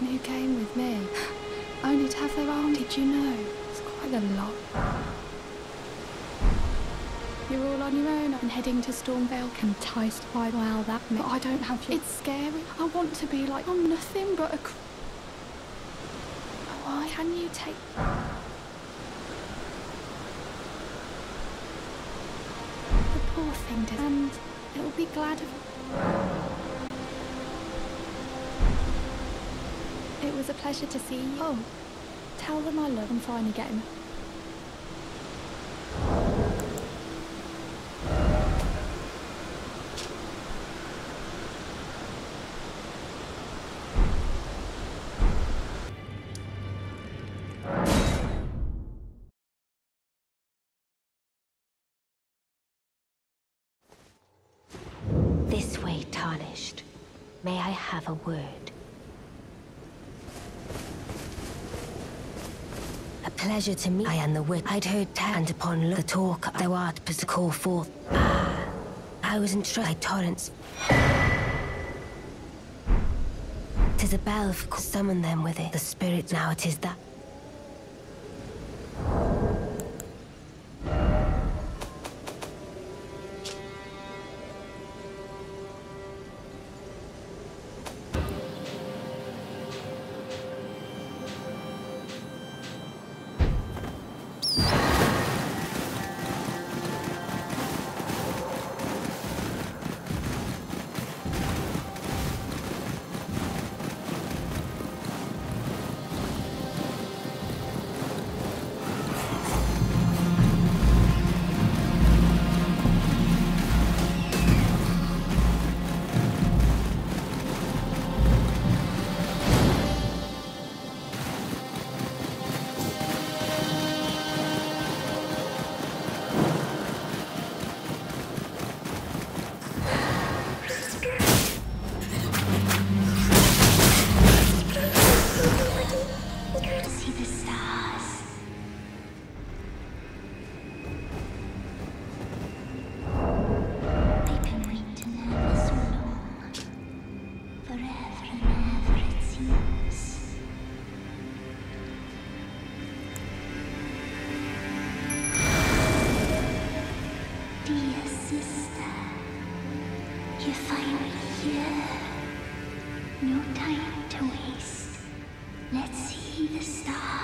everyone who came with me, only to have their own. Did you know? It's quite a lot. You're all on your own and heading to Stormvale, enticed by, well, that but I don't have you. It's scary. I want to be like, I'm nothing but a why can you take... The poor thing did, and it'll be glad of... It was a pleasure to see you. Oh, tell them I love them finally getting... This way, Tarnished. May I have a word? A pleasure to meet. I am the wit. I'd heard and upon the talk thou art but to call forth. I was instructed by torrents. 'Tis a bell for summon them with it. The spirit now it is that. You find me here. No time to waste. Let's see the stars.